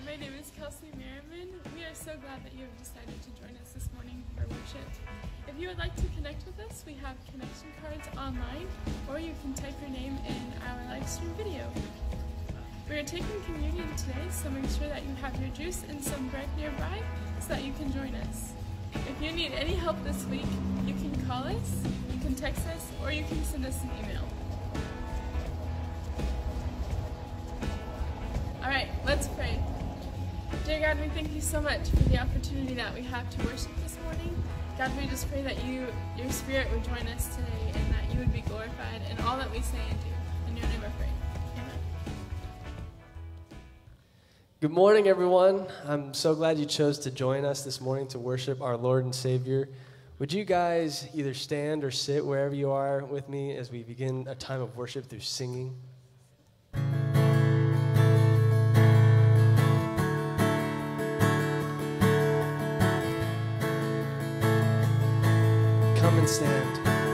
my name is Kelsey Merriman. We are so glad that you have decided to join us this morning for worship. If you would like to connect with us, we have connection cards online, or you can type your name in our live stream video. We are taking communion today, so make sure that you have your juice and some bread nearby so that you can join us. If you need any help this week, you can call us, you can text us, or you can send us an email. Alright, let's pray. Dear God, we thank you so much for the opportunity that we have to worship this morning. God, we just pray that your Spirit would join us today and that you would be glorified in all that we say and do. In your name I pray. Amen. Good morning, everyone. I'm so glad you chose to join us this morning to worship our Lord and Savior. Would you guys either stand or sit wherever you are with me as we begin a time of worship through singing? Come and stand.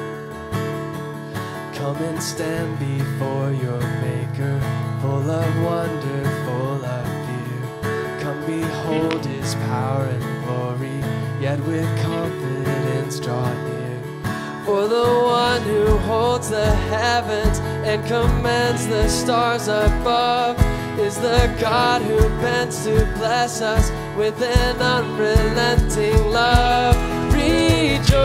Come and stand before your Maker, full of wonder, full of fear. Come behold his power and glory, yet with confidence draw near. For the one who holds the heavens and commands the stars above is the God who bends to bless us with an unrelenting love. Rejoice,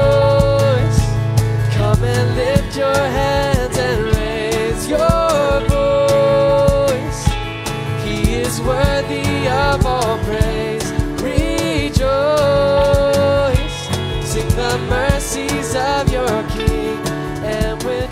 come and lift your hands and raise your voice. He is worthy of all praise. Rejoice, sing the mercies of your King, and with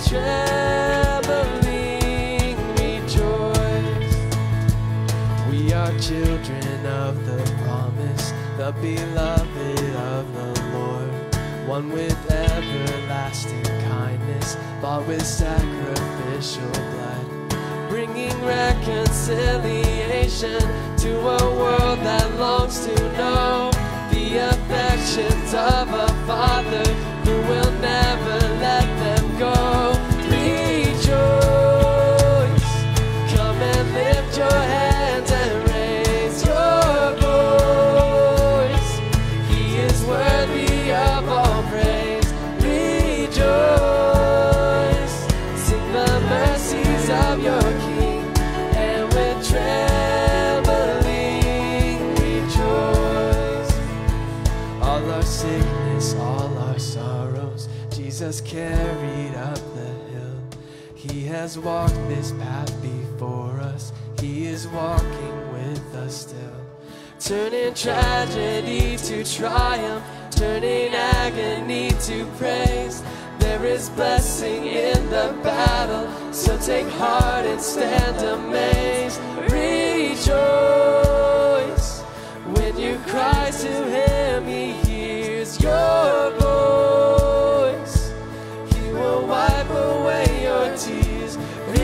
trembling rejoice. We are children of the promise, the beloved of the Lord, one with everlasting kindness, bought with sacrificial blood, bringing reconciliation to a world that longs to know the affections of a Father who will never let them go. Rejoice, come and lift your hands and raise your voice. He is worthy of all praise. Rejoice, sing the mercies of your King, and with trembling rejoice. All our sickness, all our sorrows, Jesus carried up the hill. He has walked this path before us. He is walking with us still, turning tragedy to triumph, turning agony to praise. There is blessing in the battle, so take heart and stand amazed. Rejoice, when you cry to him, he hears your voice. He will wipe away your tears.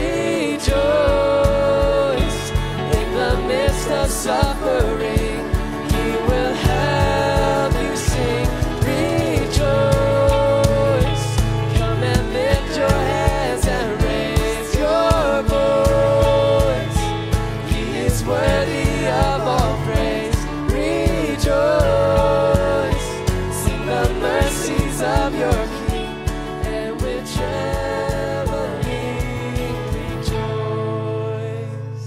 Rejoice, in the midst of suffering, he will help you sing. Rejoice, come and lift your hands and raise your voice. He is worthy of all praise. Rejoice, sing the mercies of your King, and with trembling rejoice.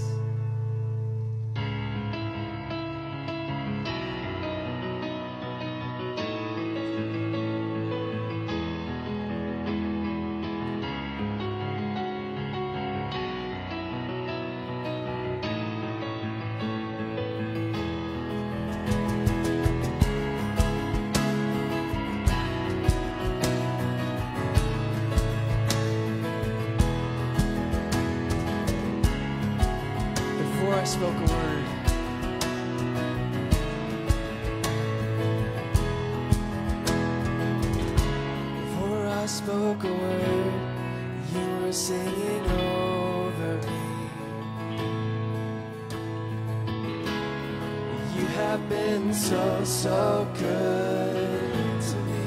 Before I spoke a word, before I spoke a word, you were singing over me. You have been so, so good to me.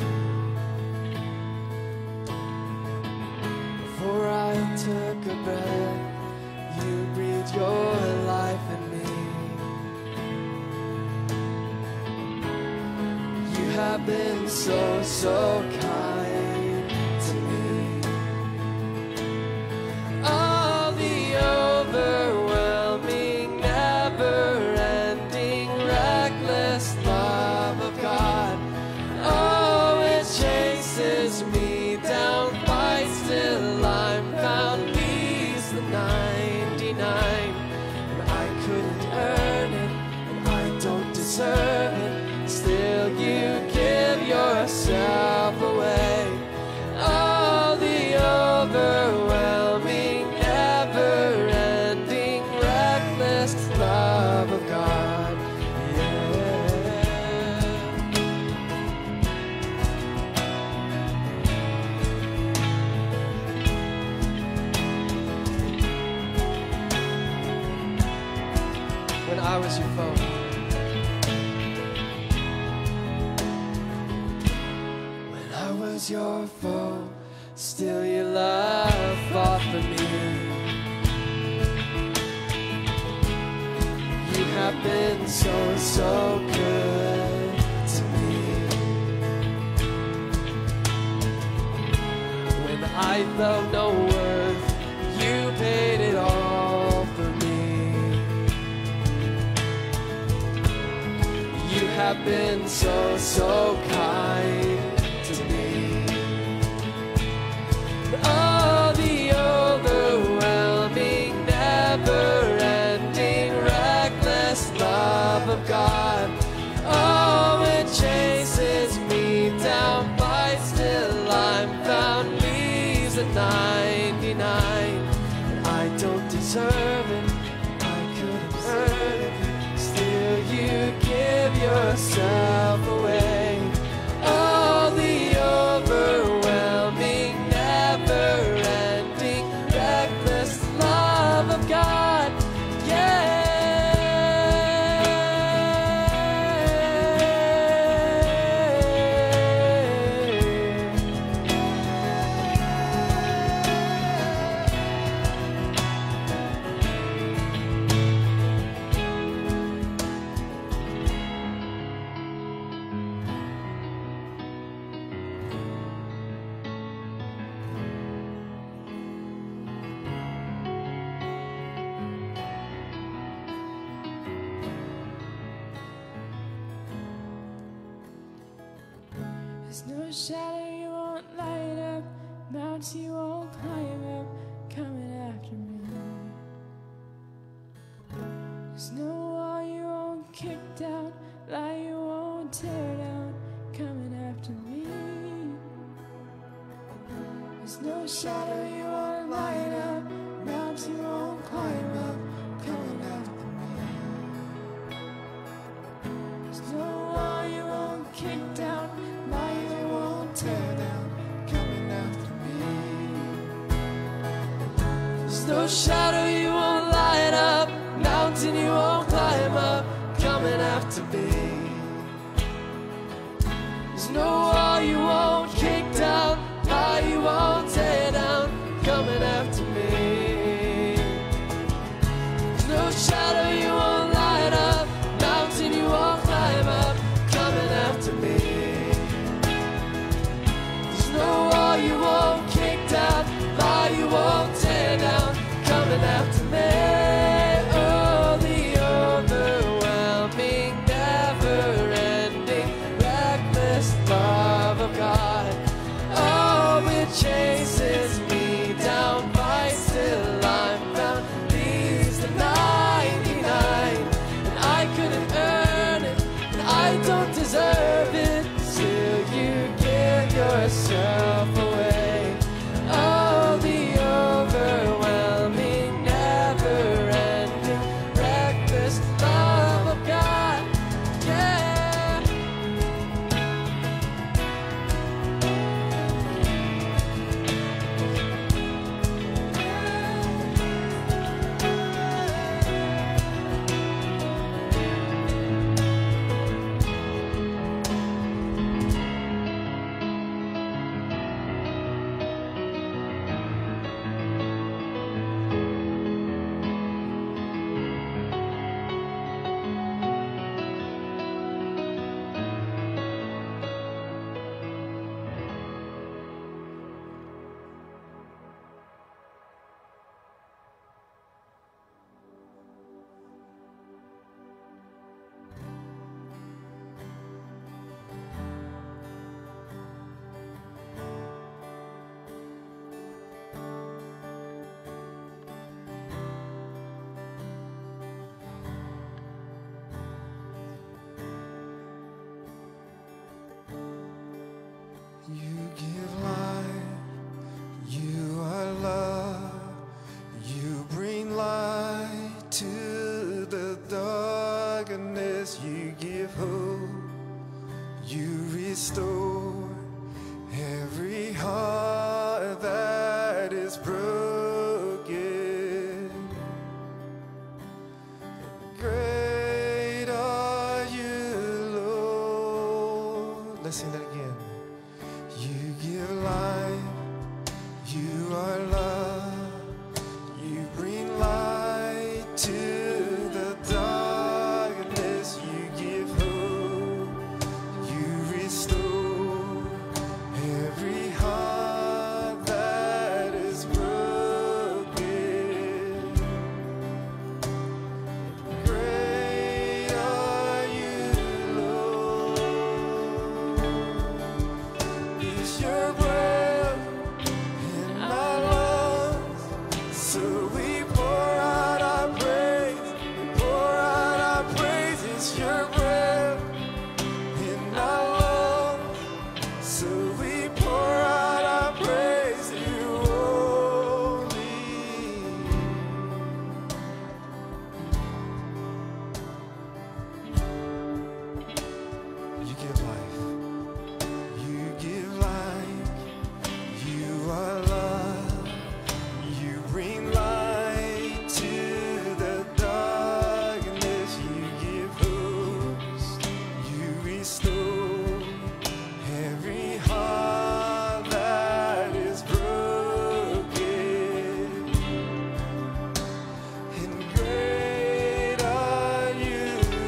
Before I took a breath, you breathed your life in me. have been so, so kind to me. All the overwhelming, never-ending, reckless love of God. Oh, it chases me down, fights till I'm found, leaves the 99. And I couldn't earn it, and I don't deserve it. Still you give yourself away. Oh, the overwhelming, never-ending, reckless love of God. When I was your foe, your foe, still your love fought for me. You have been so, so good to me. When I felt no worth, you paid it all for me. You have been so, so kind to me. Oh, the overwhelming, never-ending, reckless love of God. Oh, it chases me down, fights till I'm found, leaves at 99. And I don't deserve it, I couldn't earn it. Still you give yourself away. Oh, the overwhelming, never-ending, reckless love of God. Yeah. There's no shadow you won't light up, mountains you won't climb up, coming after me. There's no wall you won't kick down, lie you won't tear down, coming after me. There's no shadow you won't light up, mountains you won't climb up, coming after me. There's no wall you won't kick down, lie you won't tear down, coming after me. There's no shadow you won't light up, mountain you won't climb up, coming after me. There's no wall you won't kick down, lie you won't tear down, coming after me. There's no shadow you won't light up, mountain you won't climb up, coming after me. There's no wall you won't kick down, lie you won't tear down, coming darkness, you give hope. You restore every heart that is broken. Great are you, Lord. Let's sing that again. You give life, you are love, you bring light to the darkness, you give hope, you restore every heart that is broken. Great are you, Lord. Is your breath in our lungs, so we pour out our praise. We pour out our praise. It's your breath in our lungs, so we pour out our praise to you only. You give life. You give life. You are love. You bring light to the darkness. You give hope. You restore every heart that is broken. And great are you,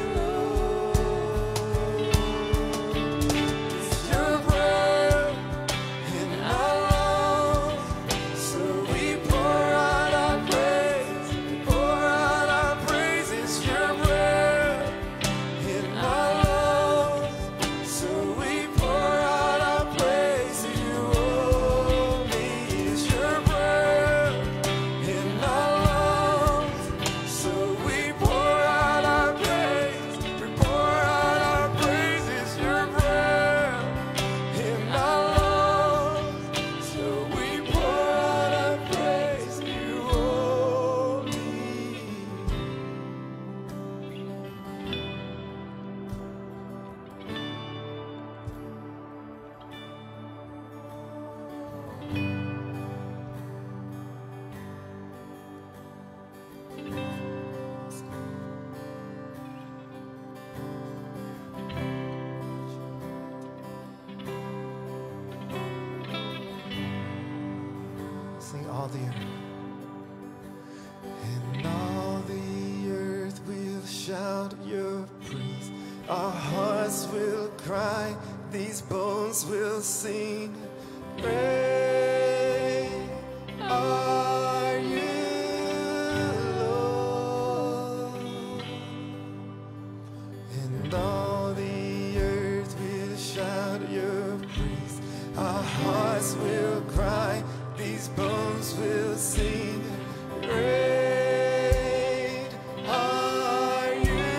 Lord. It's your breath in our lungs, so we pour out our praise. We pour out our praise. It's your breath in our lungs, so we pour out our praise to you only. It's your breath in our lungs, so we pour out our praise. We pour out our praise. It's your breath in our lungs, so we pour out our praise to you only. Sing all the earth. And all the earth will shout your praise. Our hearts will cry, these bones will sing. Great are you, Lord. And all the earth will shout your praise. Our hearts will cry, these bones will sing. Great are you,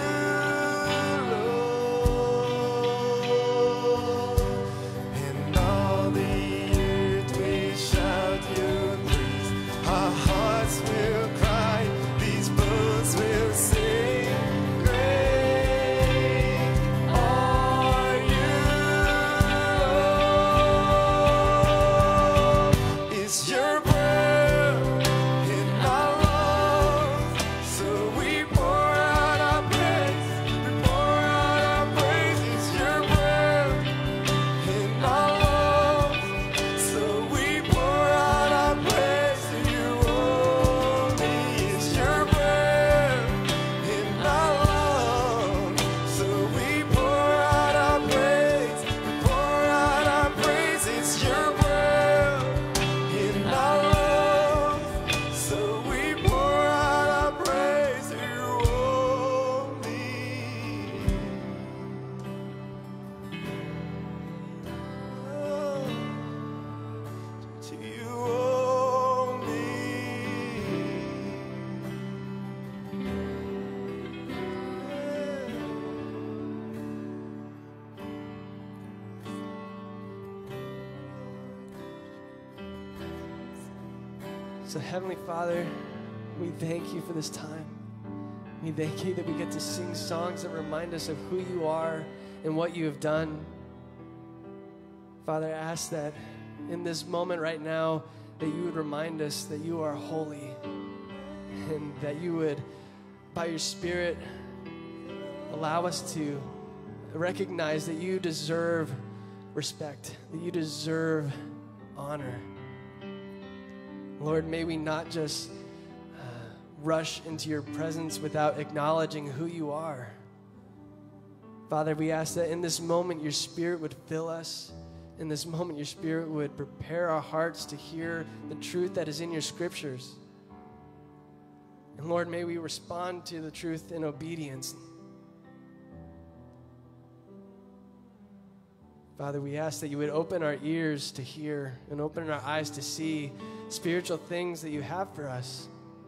Lord. And all the earth will shout your praise. Our hearts will cry, these bones will sing. Great are you, Lord. It's your breath in our lungs, so we pour out our praise. We pour out our praise. It's your breath in our lungs, so we pour out our praise to you only. It's your breath in our lungs, so we pour out our praise. We pour out our praise. It's your breath in our lungs, so we pour out our praise to you only. To you So, Heavenly Father, we thank you for this time. We thank you that we get to sing songs that remind us of who you are and what you have done. Father, I ask that in this moment right now that you would remind us that you are holy and that you would, by your Spirit, allow us to recognize that you deserve respect, that you deserve honor. Lord, may we not just rush into your presence without acknowledging who you are. Father, we ask that in this moment your Spirit would fill us. In this moment your Spirit would prepare our hearts to hear the truth that is in your scriptures. And Lord, may we respond to the truth in obedience. Father, we ask that you would open our ears to hear and open our eyes to see spiritual things that you have for us.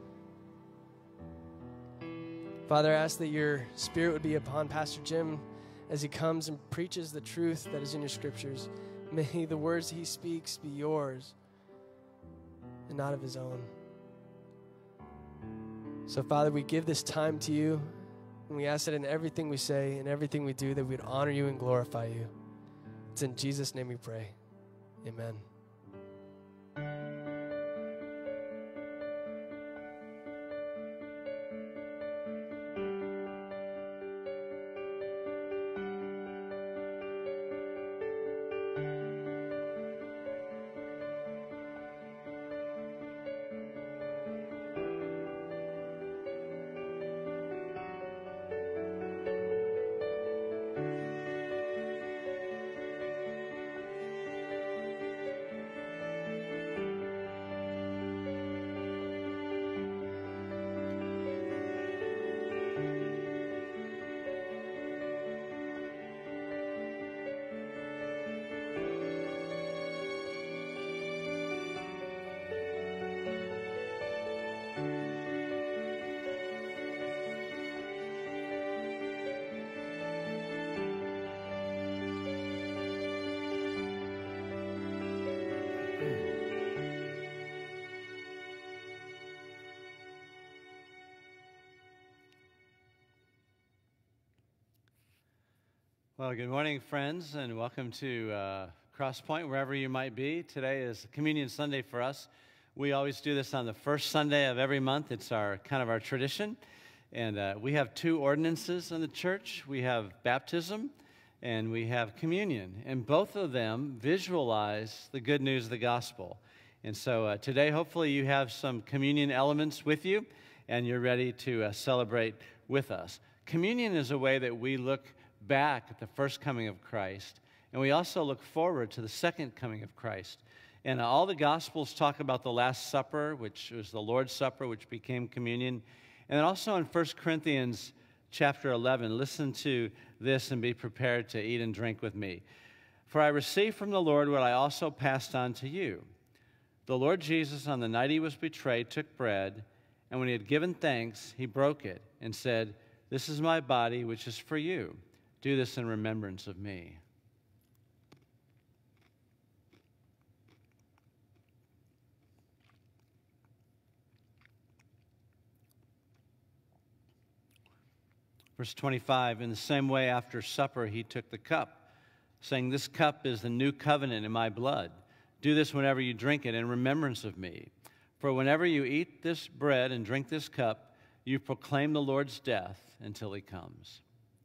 Father, I ask that your Spirit would be upon Pastor Jim as he comes and preaches the truth that is in your scriptures. May the words he speaks be yours and not of his own. So, Father, we give this time to you, and we ask that in everything we say and everything we do that we'd honor you and glorify you. It's in Jesus' name we pray. Amen. Well, good morning, friends, and welcome to Cross Point, wherever you might be. Today is Communion Sunday for us. We always do this on the first Sunday of every month. It's our kind of our tradition. And we have two ordinances in the church. We have baptism and we have communion. And both of them visualize the good news of the gospel. And so today, hopefully, you have some communion elements with you and you're ready to celebrate with us. Communion is a way that we look back at the first coming of Christ, and we also look forward to the second coming of Christ. And all the Gospels talk about the Last Supper, which was the Lord's Supper, which became communion. And then also in 1 Corinthians chapter 11, listen to this and be prepared to eat and drink with me. For I received from the Lord what I also passed on to you. The Lord Jesus, on the night he was betrayed, took bread, and when he had given thanks, he broke it and said, "This is my body, which is for you. Do this in remembrance of me." Verse 25, in the same way after supper he took the cup, saying, "This cup is the new covenant in my blood. Do this whenever you drink it in remembrance of me. For whenever you eat this bread and drink this cup, you proclaim the Lord's death until he comes."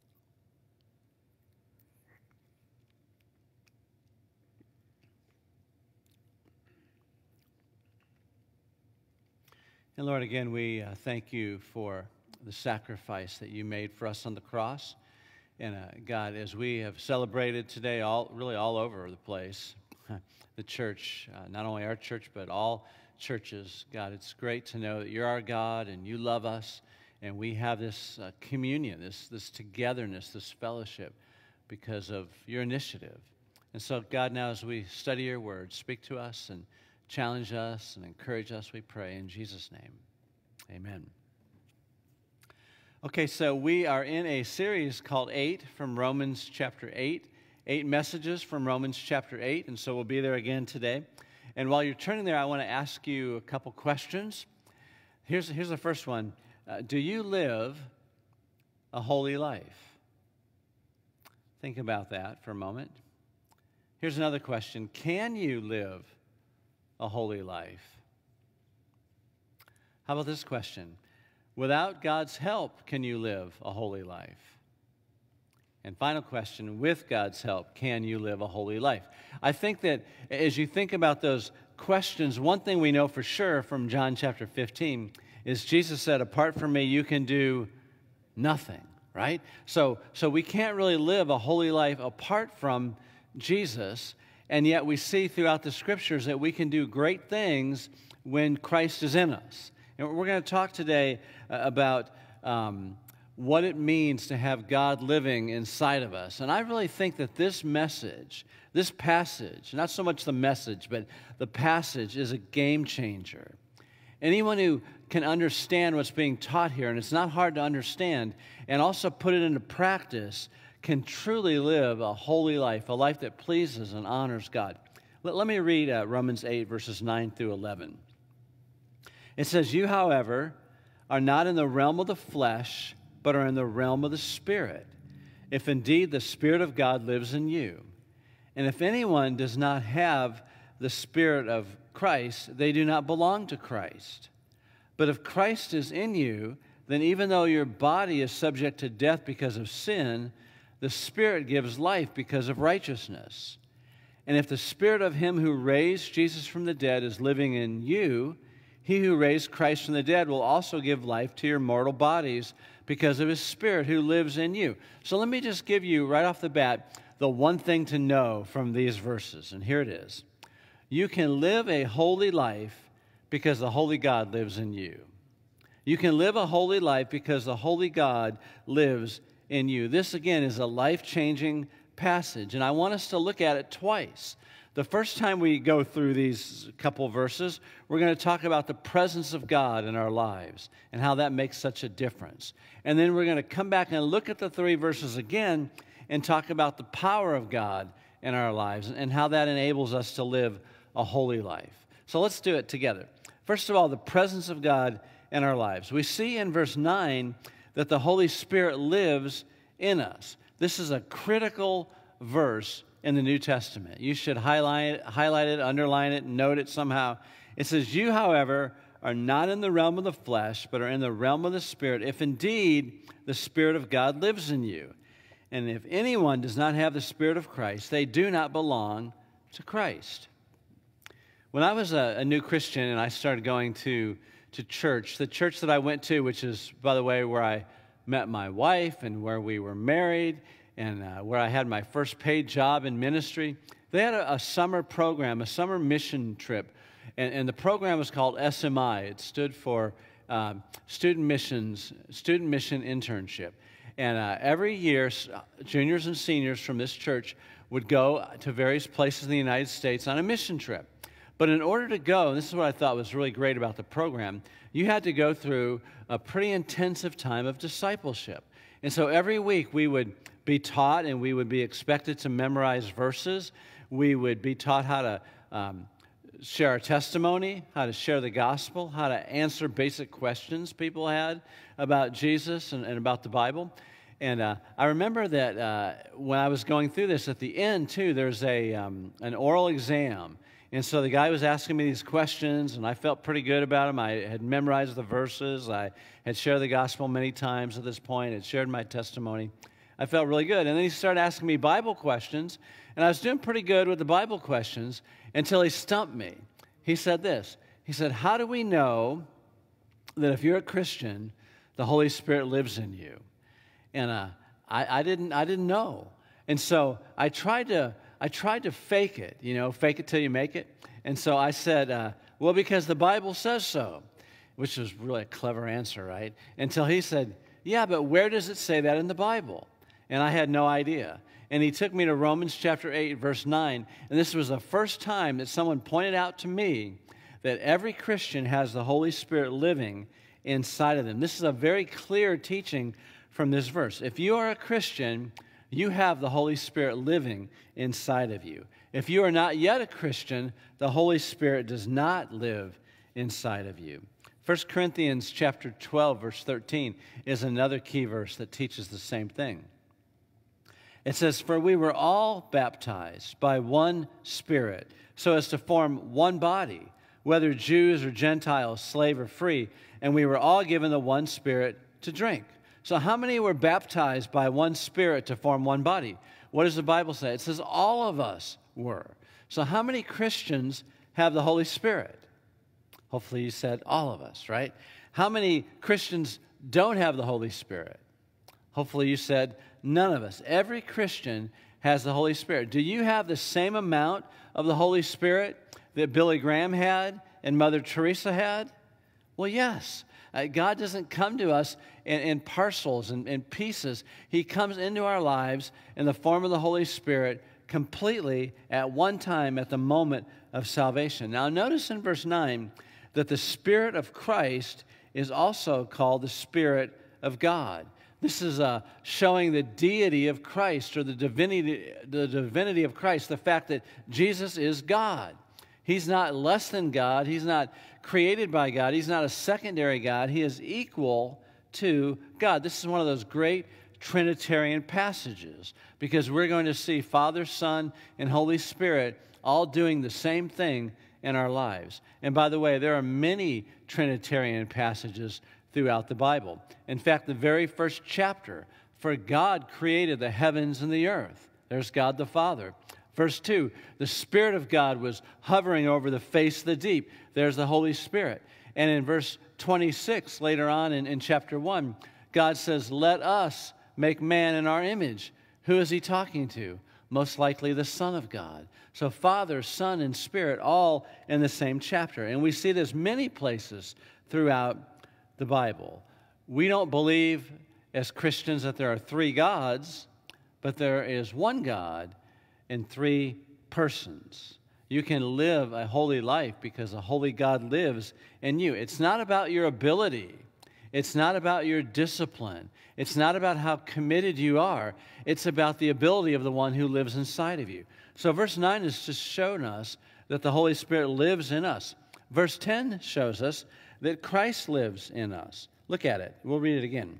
And Lord, again, we thank you for the sacrifice that you made for us on the cross. And God, as we have celebrated today, really all over the place, the church, not only our church, but all churches, God, it's great to know that you're our God and you love us, and we have this communion, this togetherness, this fellowship because of your initiative. And so, God, now as we study your word, speak to us and challenge us and encourage us, we pray in Jesus' name. Amen. Okay, so we are in a series called 8 from Romans chapter 8. 8 messages from Romans chapter 8, and so we'll be there again today. And while you're turning there, I want to ask you a couple questions. Here's the first one. Do you live a holy life? Think about that for a moment. Here's another question. Can you live a holy life? How about this question? Without God's help, can you live a holy life? And final question, with God's help, can you live a holy life? I think that as you think about those questions, one thing we know for sure from John chapter 15 is Jesus said, apart from me, you can do nothing, right? So we can't really live a holy life apart from Jesus, and yet we see throughout the Scriptures that we can do great things when Christ is in us. And we're going to talk today about what it means to have God living inside of us. And I really think that this message, this passage, not so much the message, but the passage is a game changer. Anyone who can understand what's being taught here, and it's not hard to understand, and also put it into practice, can truly live a holy life, a life that pleases and honors God. Let me read Romans 8, verses 9 through 11. It says, you, however, are not in the realm of the flesh, but are in the realm of the Spirit, if indeed the Spirit of God lives in you. And if anyone does not have the Spirit of Christ, they do not belong to Christ. But if Christ is in you, then even though your body is subject to death because of sin, the Spirit gives life because of righteousness. And if the Spirit of him who raised Jesus from the dead is living in you, he who raised Christ from the dead will also give life to your mortal bodies because of his Spirit who lives in you. So let me just give you right off the bat the one thing to know from these verses, and here it is. You can live a holy life because the holy God lives in you. You can live a holy life because the holy God lives in you. This, again, is a life-changing passage, and I want us to look at it twice. The first time we go through these couple verses, we're going to talk about the presence of God in our lives and how that makes such a difference. And then we're going to come back and look at the 3 verses again and talk about the power of God in our lives and how that enables us to live a holy life. So let's do it together. First of all, the presence of God in our lives. We see in verse 9 that the Holy Spirit lives in us. This is a critical verse in the New Testament. You should highlight it, underline it, note it somehow. It says, you, however, are not in the realm of the flesh, but are in the realm of the Spirit, if indeed the Spirit of God lives in you. And if anyone does not have the Spirit of Christ, they do not belong to Christ. When I was a new Christian and I started going to church, the church that I went to, which is, by the way, where I met my wife and where we were married, and where I had my first paid job in ministry, they had a summer program, a summer mission trip, and the program was called SMI. It stood for Student Mission Internship. And every year, juniors and seniors from this church would go to various places in the United States on a mission trip. But in order to go, and this is what I thought was really great about the program, you had to go through a pretty intensive time of discipleship. And so every week we would be taught and we would be expected to memorize verses. We would be taught how to share our testimony, how to share the gospel, how to answer basic questions people had about Jesus and about the Bible. And I remember that when I was going through this, at the end, too, there's an oral exam. And so the guy was asking me these questions, and I felt pretty good about them. I had memorized the verses. I had shared the gospel many times at this point. I had shared my testimony. I felt really good. And then he started asking me Bible questions, and I was doing pretty good with the Bible questions until he stumped me. He said this. He said, how do we know that if you're a Christian, the Holy Spirit lives in you? And I didn't know. And so I tried to fake it, fake it till you make it. And so I said, well, because the Bible says so, which was really a clever answer, right? Until he said, yeah, but where does it say that in the Bible? And I had no idea. And he took me to Romans chapter 8, verse 9. And this was the first time that someone pointed out to me that every Christian has the Holy Spirit living inside of them. This is a very clear teaching from this verse. If you are a Christian, you have the Holy Spirit living inside of you. If you are not yet a Christian, the Holy Spirit does not live inside of you. 1 Corinthians chapter 12, verse 13 is another key verse that teaches the same thing. It says, "For we were all baptized by one Spirit, so as to form one body, whether Jews or Gentiles, slave or free, and we were all given the one Spirit to drink." So how many were baptized by one Spirit to form one body? What does the Bible say? It says all of us were. So how many Christians have the Holy Spirit? Hopefully you said all of us, right? How many Christians don't have the Holy Spirit? Hopefully you said none of us. Every Christian has the Holy Spirit. Do you have the same amount of the Holy Spirit that Billy Graham had and Mother Teresa had? Well, yes. God doesn't come to us in parcels and in pieces. He comes into our lives in the form of the Holy Spirit completely at one time at the moment of salvation. Now, notice in verse 9 that the Spirit of Christ is also called the Spirit of God. This is showing the deity of Christ, or the divinity of Christ, the fact that Jesus is God. He's not less than God. He's not created by God. He's not a secondary God. He is equal to God. This is one of those great Trinitarian passages, because we're going to see Father, Son, and Holy Spirit all doing the same thing in our lives. And by the way, there are many Trinitarian passages throughout the Bible. In fact, the very first chapter, "For God created the heavens and the earth." There's God the Father. Verse 2, "The Spirit of God was hovering over the face of the deep." There's the Holy Spirit. And in verse 26, later on in chapter 1, God says, "Let us make man in our image." Who is he talking to? Most likely the Son of God. So Father, Son, and Spirit all in the same chapter. And we see this many places throughout the Bible. We don't believe as Christians that there are three gods, but there is one God in three persons. You can live a holy life because a holy God lives in you. It's not about your ability. It's not about your discipline. It's not about how committed you are. It's about the ability of the one who lives inside of you. So verse 9 is just showing us that the Holy Spirit lives in us. Verse 10 shows us that Christ lives in us. Look at it. We'll read it again.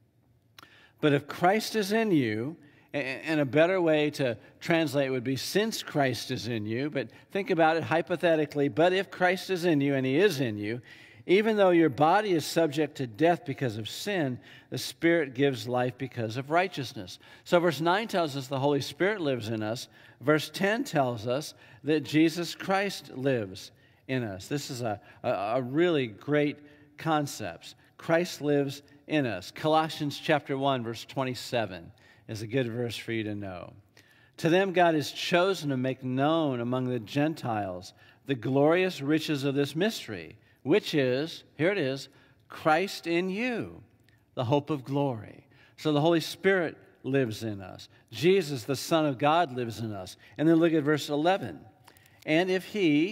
"But if Christ is in you," and a better way to translate would be "since Christ is in you," but think about it hypothetically. "But if Christ is in you," and he is in you, "even though your body is subject to death because of sin, the Spirit gives life because of righteousness." So verse 9 tells us the Holy Spirit lives in us. Verse 10 tells us that Jesus Christ lives in us. This is a really great concept. Christ lives in us. Colossians chapter 1, verse 27 is a good verse for you to know. "To them God has chosen to make known among the Gentiles the glorious riches of this mystery, which is," here it is, "Christ in you, the hope of glory." So the Holy Spirit lives in us. Jesus, the Son of God, lives in us. And then look at verse 11. And if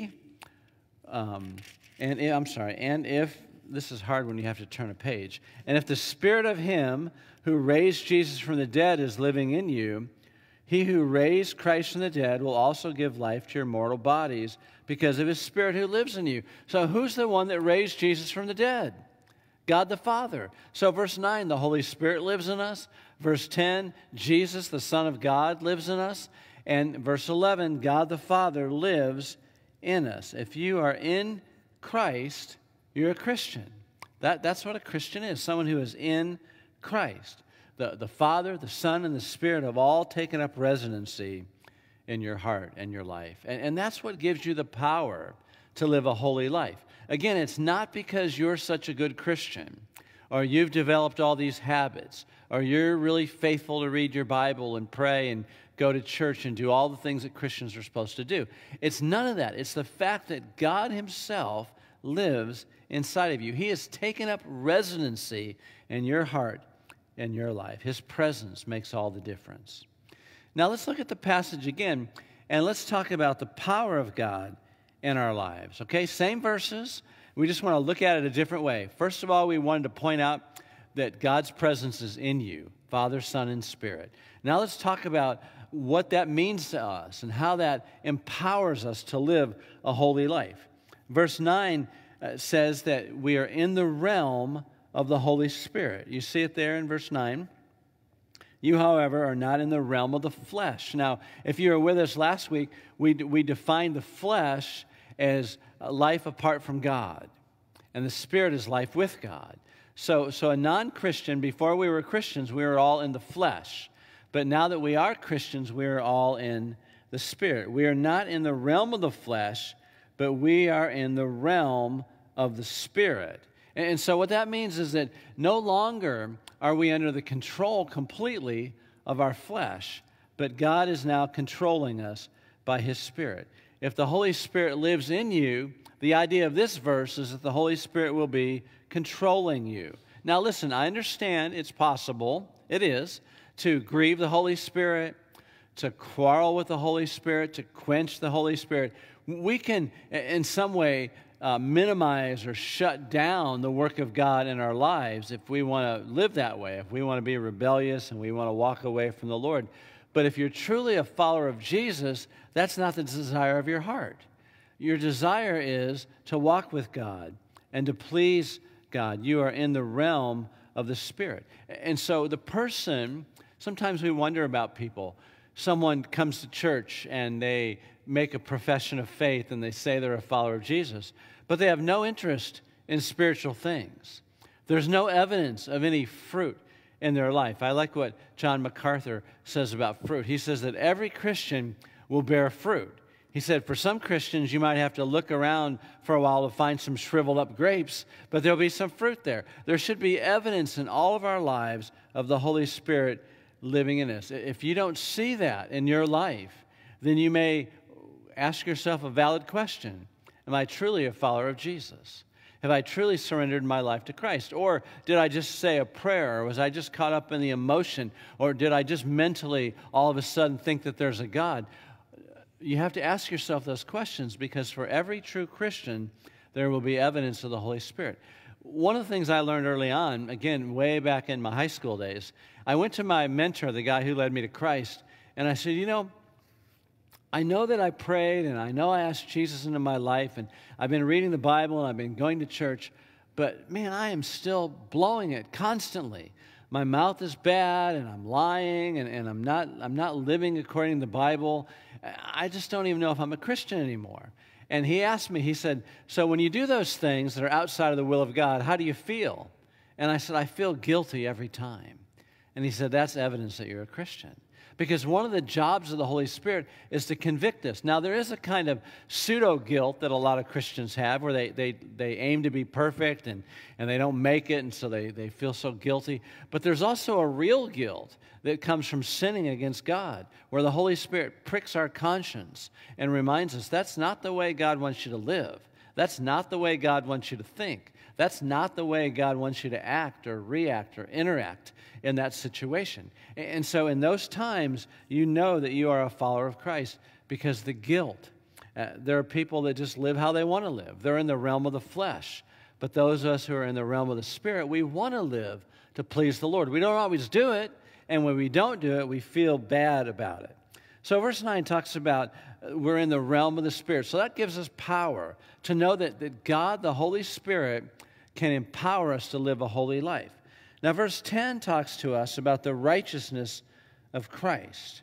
this is hard when you have to turn a page. "And if the Spirit of him who raised Jesus from the dead is living in you, he who raised Christ from the dead will also give life to your mortal bodies because of his Spirit who lives in you." So who's the one that raised Jesus from the dead? God the Father. So verse 9, the Holy Spirit lives in us. Verse 10, Jesus, the Son of God, lives in us. And verse 11, God the Father lives in us. If you are in Christ, you're a Christian. That's what a Christian is, someone who is in Christ. The Father, the Son, and the Spirit have all taken up residency in your heart and your life. And that's what gives you the power to live a holy life. Again, it's not because you're such a good Christian, or you've developed all these habits, or you're really faithful to read your Bible and pray and go to church and do all the things that Christians are supposed to do. It's none of that. It's the fact that God himself lives inside of you. He has taken up residency in your heart and your life. His presence makes all the difference. Now let's look at the passage again, and let's talk about the power of God in our lives. Okay, same verses. We just want to look at it a different way. First of all, we wanted to point out that God's presence is in you, Father, Son, and Spirit. Now let's talk about what that means to us and how that empowers us to live a holy life. Verse 9 says that we are in the realm of the Holy Spirit. You see it there in verse 9. You, however, are not in the realm of the flesh. Now, if you were with us last week, we defined the flesh as life apart from God, and the Spirit is life with God. So a non-Christian, before we were Christians, we were all in the flesh. But now that we are Christians, we are all in the Spirit. We are not in the realm of the flesh, but we are in the realm of the Spirit. And so what that means is that no longer are we under the control completely of our flesh, but God is now controlling us by His Spirit. If the Holy Spirit lives in you, the idea of this verse is that the Holy Spirit will be controlling you. Now listen, I understand it's possible, it is, to grieve the Holy Spirit, to quarrel with the Holy Spirit, to quench the Holy Spirit. We can, in some way, minimize or shut down the work of God in our lives if we want to live that way, if we want to be rebellious and we want to walk away from the Lord. But if you're truly a follower of Jesus, that's not the desire of your heart. Your desire is to walk with God and to please God. You are in the realm of the Spirit. And so the person, sometimes we wonder about people. Someone comes to church and they make a profession of faith and they say they're a follower of Jesus, but they have no interest in spiritual things. There's no evidence of any fruit in their life. I like what John MacArthur says about fruit. He says that every Christian will bear fruit. He said, for some Christians, you might have to look around for a while to find some shriveled up grapes, but there'll be some fruit there. There should be evidence in all of our lives of the Holy Spirit living in us. If you don't see that in your life, then you may ask yourself a valid question. Am I truly a follower of Jesus? Have I truly surrendered my life to Christ? Or did I just say a prayer? Or was I just caught up in the emotion? Or did I just mentally all of a sudden think that there's a God? You have to ask yourself those questions, because for every true Christian, there will be evidence of the Holy Spirit. One of the things I learned early on, again, way back in my high school days, I went to my mentor, the guy who led me to Christ, and I said, you know, I know that I prayed and I know I asked Jesus into my life, and I've been reading the Bible and I've been going to church, but man, I am still blowing it constantly. My mouth is bad and I'm lying and I'm not living according to the Bible. I just don't even know if I'm a Christian anymore. And he asked me, he said, so when you do those things that are outside of the will of God, how do you feel? And I said, I feel guilty every time. And he said, that's evidence that you're a Christian. Because one of the jobs of the Holy Spirit is to convict us. Now, there is a kind of pseudo-guilt that a lot of Christians have, where they aim to be perfect and they don't make it, and so they feel so guilty. But there's also a real guilt that comes from sinning against God, where the Holy Spirit pricks our conscience and reminds us that's not the way God wants you to live. That's not the way God wants you to think. That's not the way God wants you to act or react or interact in that situation. And so in those times, you know that you are a follower of Christ, because the guilt, there are people that just live how they want to live. They're in the realm of the flesh. But those of us who are in the realm of the Spirit, we want to live to please the Lord. We don't always do it, and when we don't do it, we feel bad about it. So verse 9 talks about we're in the realm of the Spirit. So that gives us power to know that God, the Holy Spirit, can empower us to live a holy life. Now, verse 10 talks to us about the righteousness of Christ.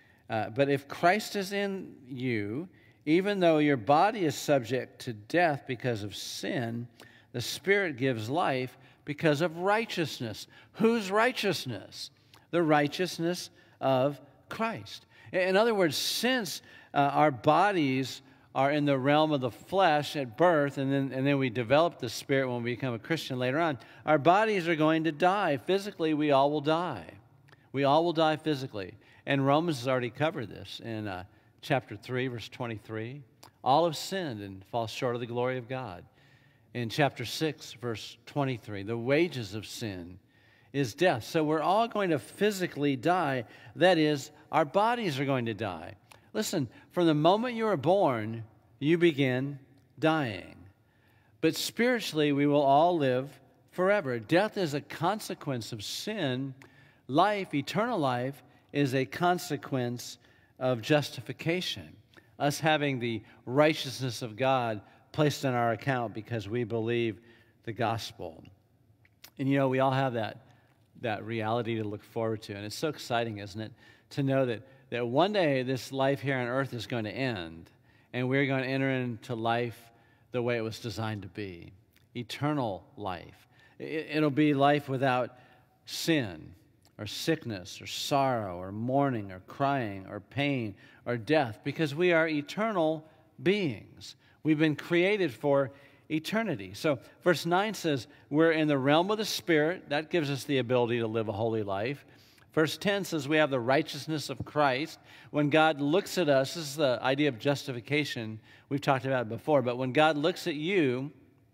But if Christ is in you, even though your body is subject to death because of sin, the Spirit gives life because of righteousness. Whose righteousness? The righteousness of Christ. In other words, since our bodies are in the realm of the flesh at birth, and then we develop the Spirit when we become a Christian later on, our bodies are going to die. Physically, we all will die. We all will die physically. And Romans has already covered this in chapter 3, verse 23. All have sinned and fall short of the glory of God. In chapter 6, verse 23, the wages of sin is death. So we're all going to physically die. That is, our bodies are going to die. Listen, from the moment you are born, you begin dying. But spiritually, we will all live forever. Death is a consequence of sin. Life, eternal life, is a consequence of justification. Us having the righteousness of God placed in our account because we believe the gospel. And you know, we all have that reality to look forward to. And it's so exciting, isn't it, to know that one day this life here on earth is going to end, and we're going to enter into life the way it was designed to be, eternal life. It'll be life without sin or sickness or sorrow or mourning or crying or pain or death, because we are eternal beings. We've been created for eternity. So verse 9 says we're in the realm of the Spirit. That gives us the ability to live a holy life. Verse 10 says we have the righteousness of Christ. When God looks at us, this is the idea of justification. We've talked about it before, but when God looks at you,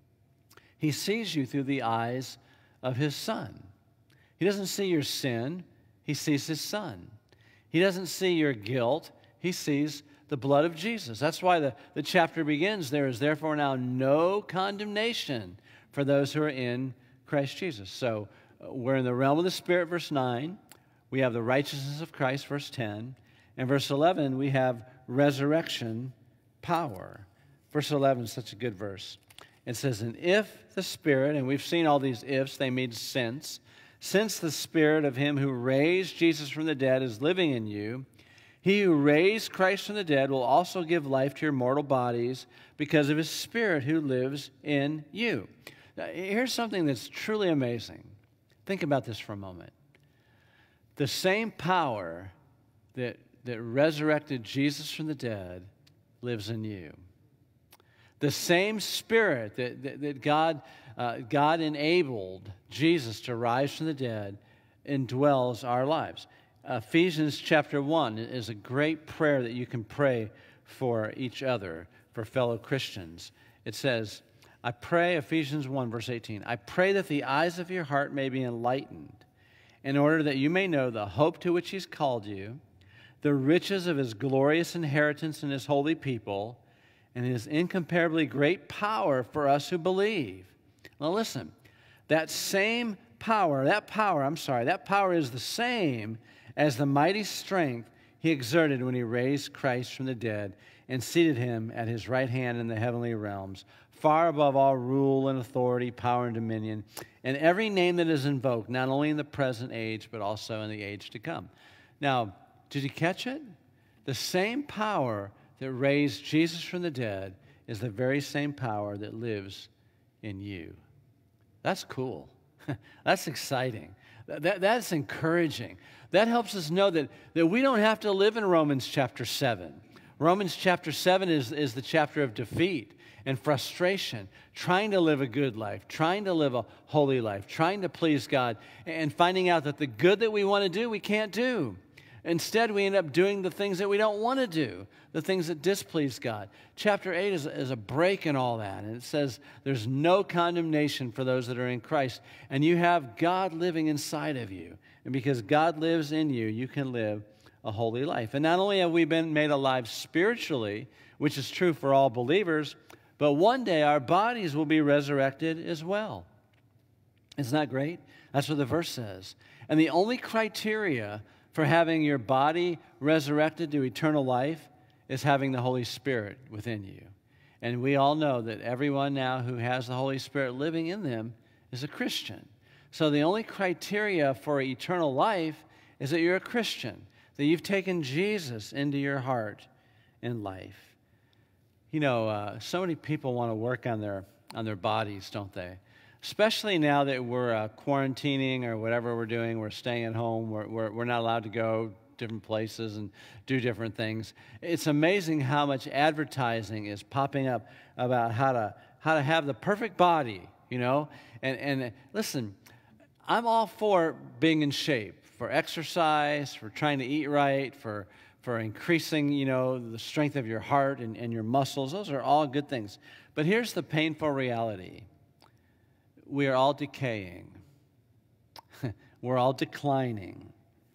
he sees you through the eyes of his Son. He doesn't see your sin. He sees his Son. He doesn't see your guilt. He sees the blood of Jesus. That's why the chapter begins, there is therefore now no condemnation for those who are in Christ Jesus. So we're in the realm of the Spirit, verse 9. We have the righteousness of Christ, verse 10. And verse 11, we have resurrection power. Verse 11 is such a good verse. It says, and if the Spirit, and we've seen all these ifs, they made sense. Since the Spirit of him who raised Jesus from the dead is living in you, he who raised Christ from the dead will also give life to your mortal bodies because of his Spirit who lives in you. Now, here's something that's truly amazing. Think about this for a moment. The same power that resurrected Jesus from the dead lives in you. The same Spirit that God enabled Jesus to rise from the dead indwells our lives. Ephesians chapter 1 is a great prayer that you can pray for each other, for fellow Christians. It says, I pray, Ephesians 1, verse 18, I pray that the eyes of your heart may be enlightened, in order that you may know the hope to which he's called you, the riches of his glorious inheritance in his holy people, and his incomparably great power for us who believe. Now listen, that power is the same as the mighty strength he exerted when he raised Christ from the dead and seated him at his right hand in the heavenly realms, far above all rule and authority, power and dominion, and every name that is invoked, not only in the present age, but also in the age to come. Now, did you catch it? The same power that raised Jesus from the dead is the very same power that lives in you. That's cool. That's exciting. That's encouraging. That helps us know that we don't have to live in Romans chapter 7. Romans chapter 7 is the chapter of defeat and frustration, trying to live a good life, trying to live a holy life, trying to please God, and finding out that the good that we want to do, we can't do. Instead, we end up doing the things that we don't want to do, the things that displease God. Chapter 8 is a break in all that, and it says there's no condemnation for those that are in Christ, and you have God living inside of you. And because God lives in you, you can live a holy life. And not only have we been made alive spiritually, which is true for all believers, but one day our bodies will be resurrected as well. Isn't that great? That's what the verse says. And the only criteria for having your body resurrected to eternal life is having the Holy Spirit within you. And we all know that everyone now who has the Holy Spirit living in them is a Christian. So the only criteria for eternal life is that you're a Christian, that you've taken Jesus into your heart and life. You know, so many people want to work on their bodies, don't they? Especially now that we're quarantining or whatever we're doing, we're staying at home, we're not allowed to go different places and do different things. It's amazing how much advertising is popping up about how to have the perfect body, you know. And listen, I'm all for being in shape, for exercise, for trying to eat right, for increasing, you know, the strength of your heart and your muscles. Those are all good things. But here's the painful reality. We are all decaying. We're all declining.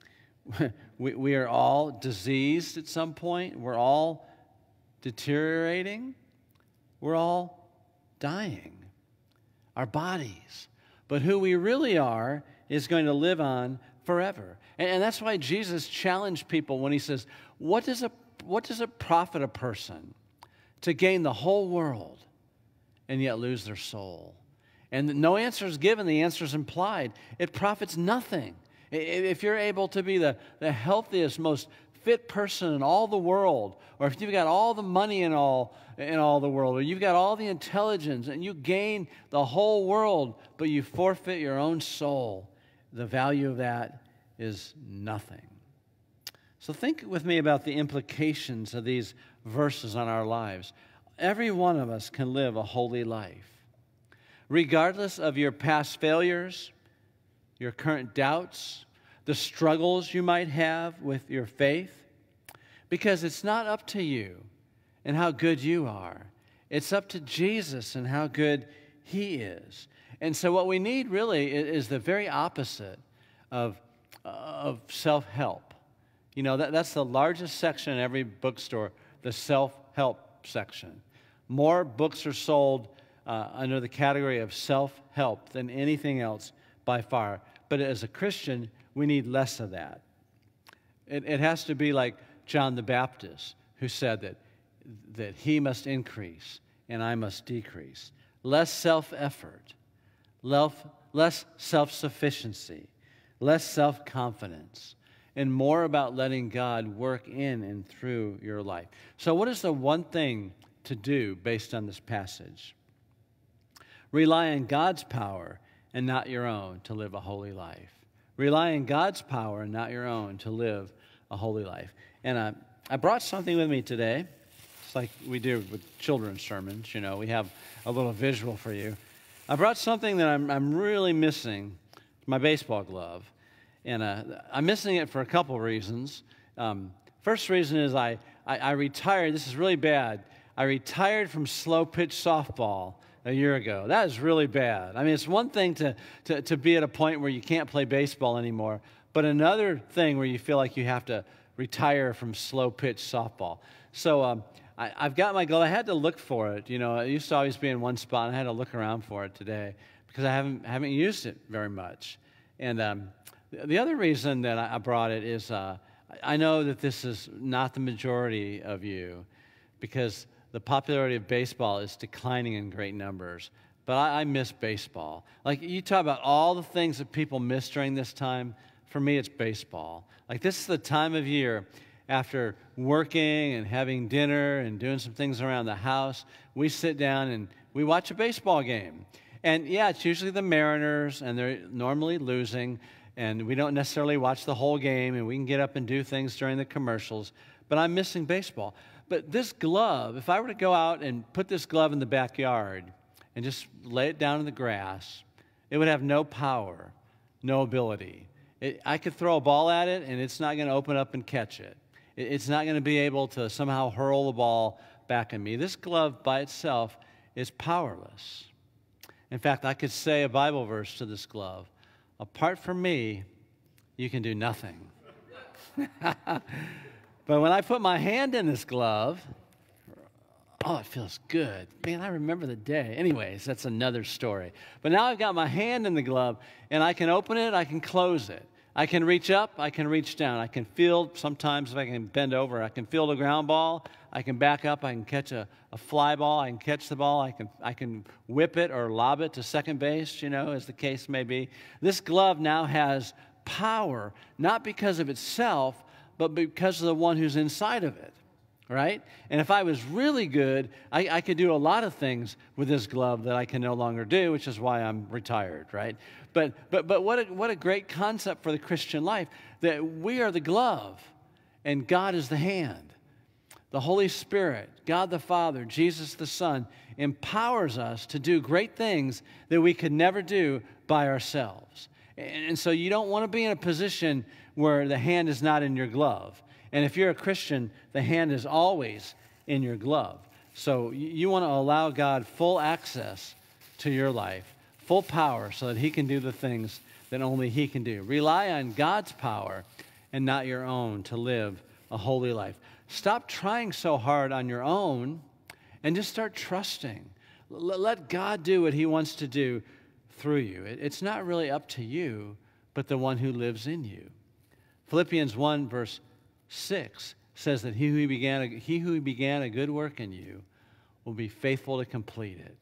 We are all diseased at some point. We're all deteriorating. We're all dying. Our bodies. But who we really are is going to live on forever. And that's why Jesus challenged people when he says, what does it profit a person to gain the whole world and yet lose their soul. And no answer is given, the answer is implied. It profits nothing. If you're able to be the healthiest, most fit person in all the world, or if you've got all the money in all the world, or you've got all the intelligence and you gain the whole world, but you forfeit your own soul, the value of that is nothing. So think with me about the implications of these verses on our lives. Every one of us can live a holy life. Regardless of your past failures, your current doubts, the struggles you might have with your faith, because it's not up to you and how good you are. It's up to Jesus and how good He is. And so what we need really is the very opposite of self-help. You know, that's the largest section in every bookstore, the self-help section. More books are sold under the category of self-help than anything else by far. But as a Christian, we need less of that. It has to be like John the Baptist, who said that he must increase and I must decrease. Less self-effort, less self-sufficiency, less self-confidence, and more about letting God work in and through your life. So what is the one thing to do based on this passage? Rely on God's power and not your own to live a holy life. Rely on God's power and not your own to live a holy life. And I brought something with me today. It's like we do with children's sermons, you know. We have a little visual for you. I brought something that I'm really missing, my baseball glove. And I'm missing it for a couple reasons. First reason is I retired. This is really bad. I retired from slow pitch softball a year ago. That is really bad. I mean, it's one thing to be at a point where you can't play baseball anymore, but another thing where you feel like you have to retire from slow pitch softball. So I've got my glove. I had to look for it. You know, it used to always be in one spot, and I had to look around for it today because I haven't used it very much. And the other reason that I brought it is I know that this is not the majority of you because the popularity of baseball is declining in great numbers. But I miss baseball. Like, you talk about all the things that people miss during this time. For me, it's baseball. Like, this is the time of year after working and having dinner and doing some things around the house, we sit down and we watch a baseball game. And yeah, it's usually the Mariners, and they're normally losing, and we don't necessarily watch the whole game, and we can get up and do things during the commercials, but I'm missing baseball. But this glove, if I were to go out and put this glove in the backyard and just lay it down in the grass, it would have no power, no ability. I could throw a ball at it, and it's not going to open up and catch it. It's not going to be able to somehow hurl the ball back at me. This glove by itself is powerless. In fact, I could say a Bible verse to this glove. Apart from me, you can do nothing. But when I put my hand in this glove, oh, it feels good. Man, I remember the day. Anyways, that's another story. But now I've got my hand in the glove, and I can open it, I can close it. I can reach up, I can reach down. I can field, sometimes if I can bend over, I can field a ground ball. I can back up, I can catch a fly ball, I can catch the ball, I can whip it or lob it to second base, you know, as the case may be. This glove now has power, not because of itself, but because of the one who's inside of it, right? And if I was really good, I could do a lot of things with this glove that I can no longer do, which is why I'm retired, right? But what a great concept for the Christian life, that we are the glove and God is the hand. The Holy Spirit, God the Father, Jesus the Son, empowers us to do great things that we could never do by ourselves. And so you don't want to be in a position where the hand is not in your glove. And if you're a Christian, the hand is always in your glove. So you want to allow God full access to your life, full power, so that He can do the things that only He can do. Rely on God's power and not your own to live a holy life. Stop trying so hard on your own and just start trusting. Let God do what He wants to do through you. It's not really up to you, but the one who lives in you. Philippians 1 verse 6 says that he who began a good work in you will be faithful to complete it.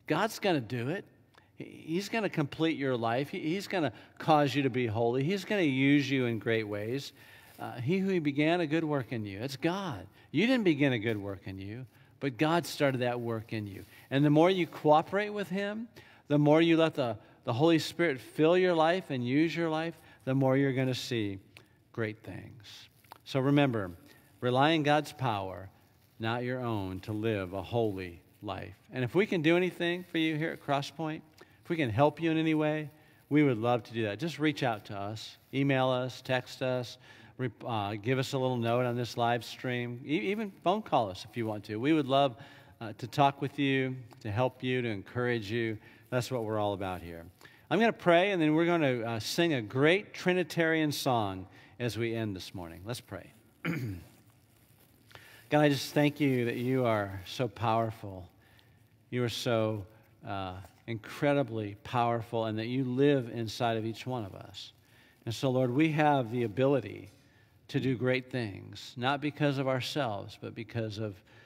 God's going to do it. He's going to complete your life. He's going to cause you to be holy. He's going to use you in great ways. He who began a good work in you, it's God. You didn't begin a good work in you, but God started that work in you. And the more you cooperate with him, the more you let the Holy Spirit fill your life and use your life, the more you're going to see great things. So remember, rely on God's power, not your own, to live a holy life. And if we can do anything for you here at Crosspoint, if we can help you in any way, we would love to do that. Just reach out to us. Email us, text us, give us a little note on this live stream. Even phone call us if you want to. We would love to talk with you, to help you, to encourage you. That's what we're all about here. I'm going to pray, and then we're going to sing a great Trinitarian song as we end this morning. Let's pray. God, I just thank you that you are so powerful. You are so incredibly powerful, and that you live inside of each one of us. And so, Lord, we have the ability to do great things, not because of ourselves, but because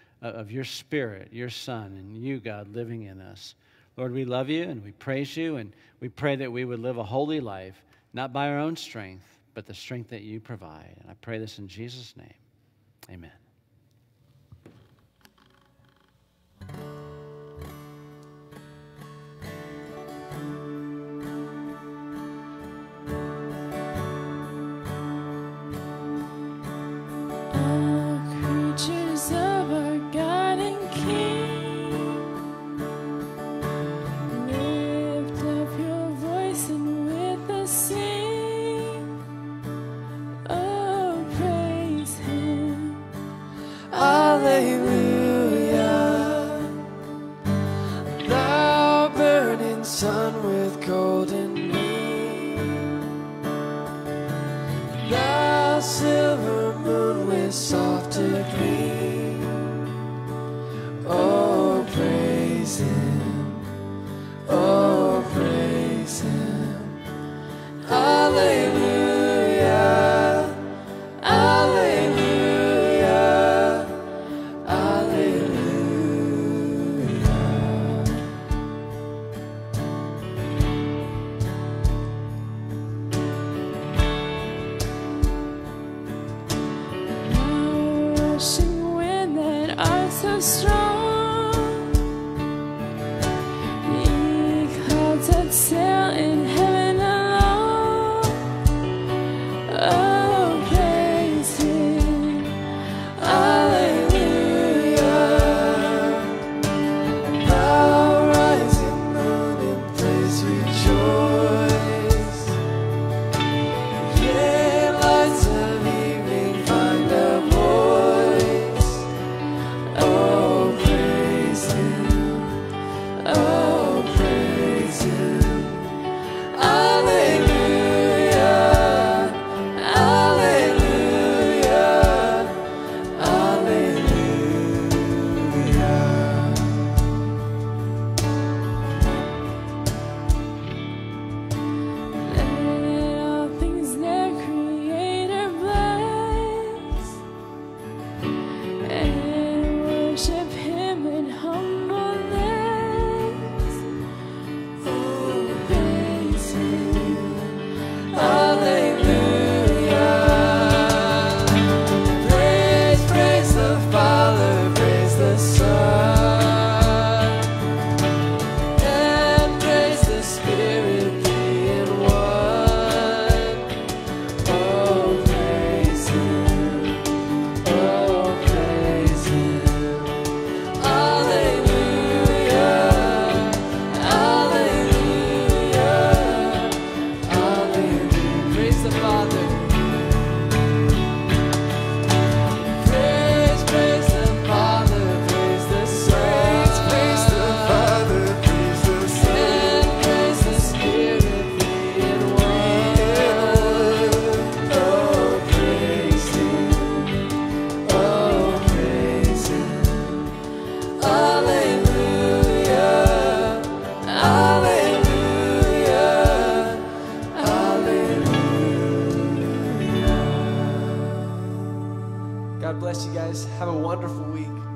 of your Spirit, your Son, and you, God, living in us. Lord, we love you, and we praise you, and we pray that we would live a holy life, not by our own strength, but the strength that you provide. And I pray this in Jesus' name. Amen. God bless you guys. Have a wonderful week.